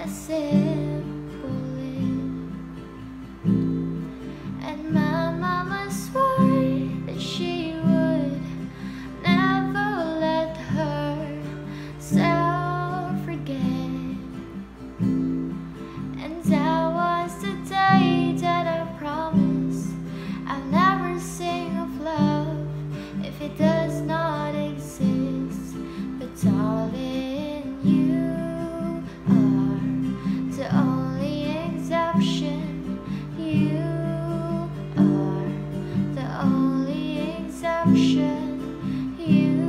a simple live. And my mama swore that she would never let herself forget. And that was the day that I promised I'll never sing of love if it does not exist. But darling, you are the only exception. You are the only exception. You